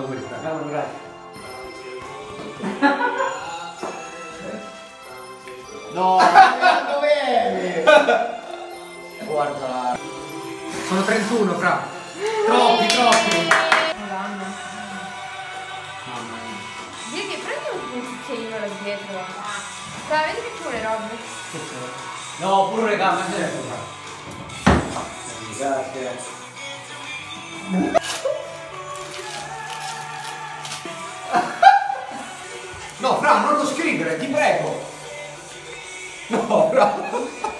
auguri, fra. Grazie. No, dov'è? Guarda. Sono 31, fra. Troppi. Madonna. Mamma mia. Dio che prendi un cucchiaino là dietro. Dai, vedi che ci vuole robe. No, pure le gambe, anche adesso, fra. Grazie. No, fra, non lo scrivere, ti prego. No, fra.